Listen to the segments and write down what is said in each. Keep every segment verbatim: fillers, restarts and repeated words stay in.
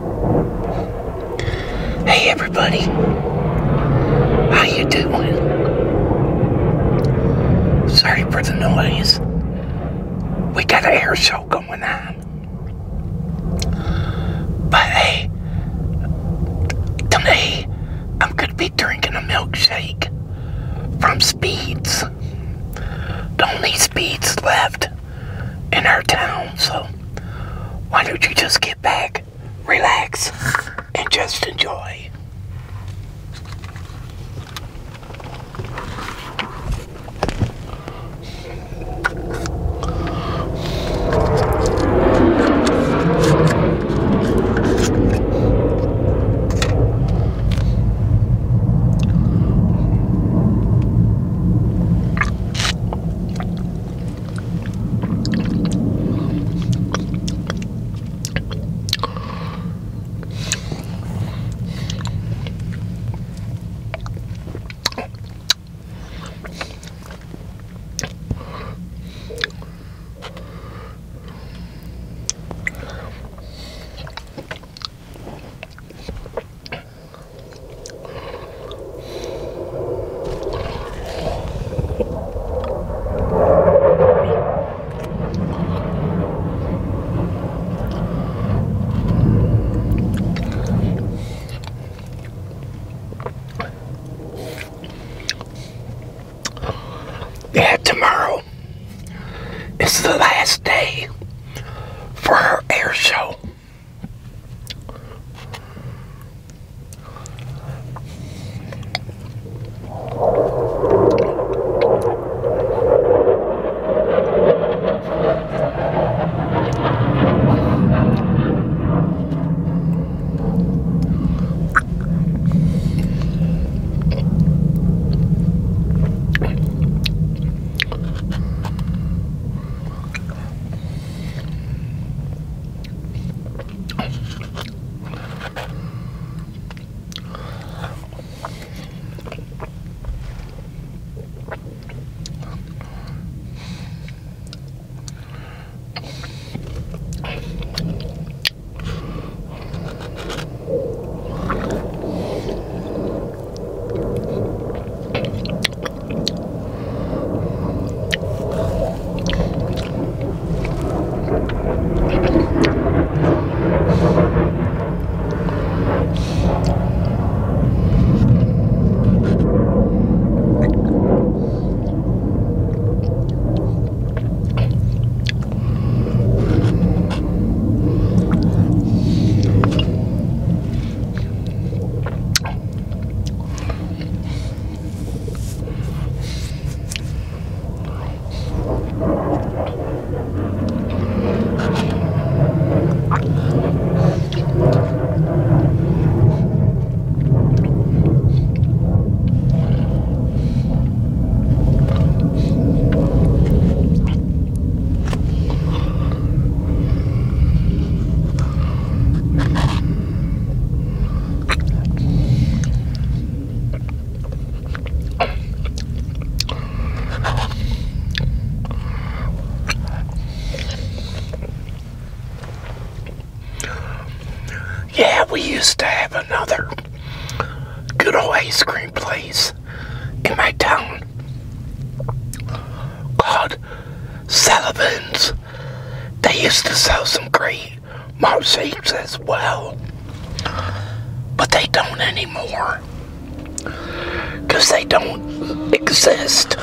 Hey everybody, how you doing? Sorry for the noise. We got an air show going on. But hey, today I'm gonna be drinking a milkshake from Speeds. The only Speeds left in our town, so why don't you just get back, relax, and just enjoy. Yeah, tomorrow is the last day for our air show. Yeah, we used to have another good old ice cream place in my town called Sullivan's. They used to sell some great malt shakes as well, but they don't anymore because they don't exist.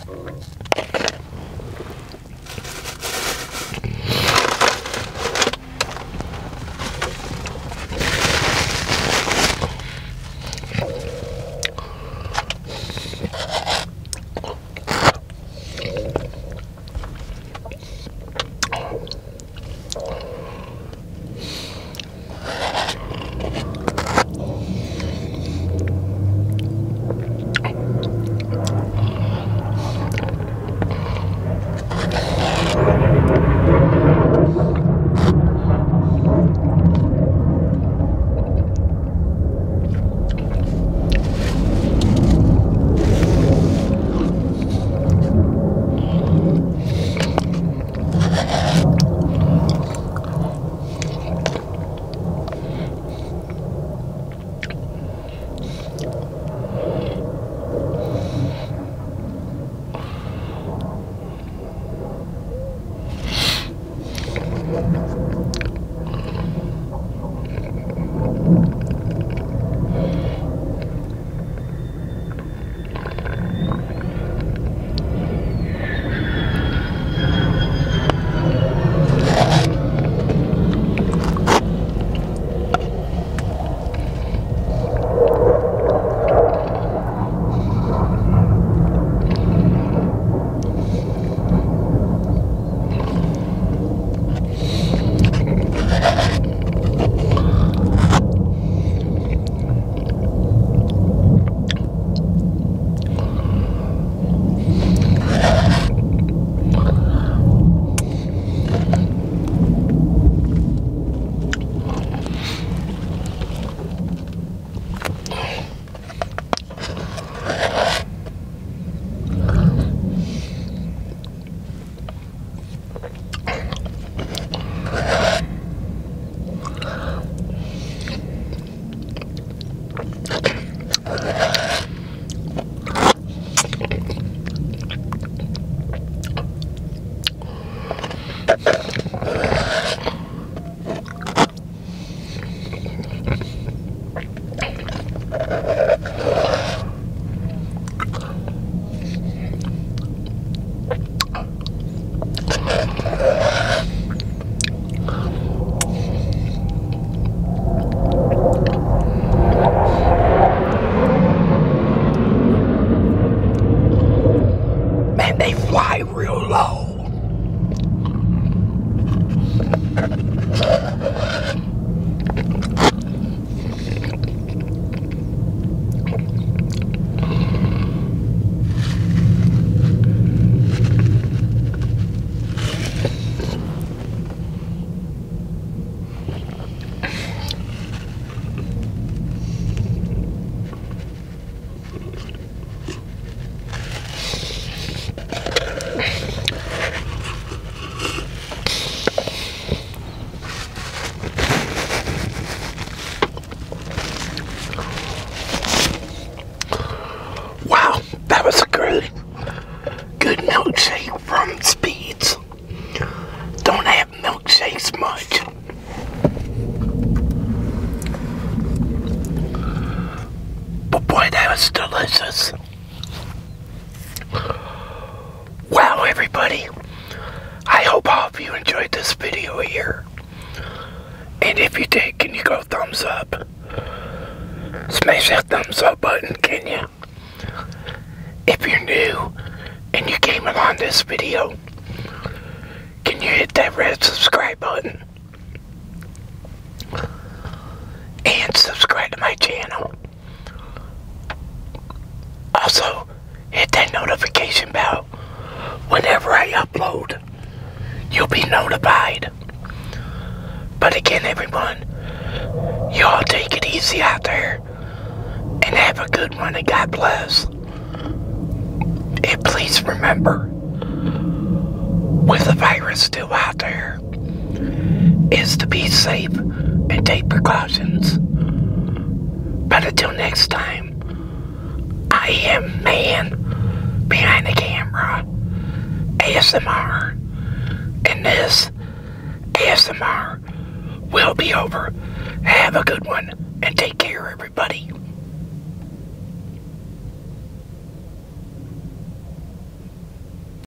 good milkshake from Speeds. Don't have milkshakes much. But boy, that was delicious. Wow, everybody. I hope all of you enjoyed this video here. And if you did, can you go thumbs up? Smash that thumbs up button, can you? If you're new and you came along this video, can you hit that red subscribe button? And subscribe to my channel. Also, hit that notification bell. Whenever I upload, you'll be notified. But again, everyone, you all take it easy out there. And have a good one, and God bless. And please remember, with the virus still out there, is to be safe and take precautions. But until next time, I am man behind the camera, A S M R, and this A S M R will be over. Have a good one, and take care, everybody.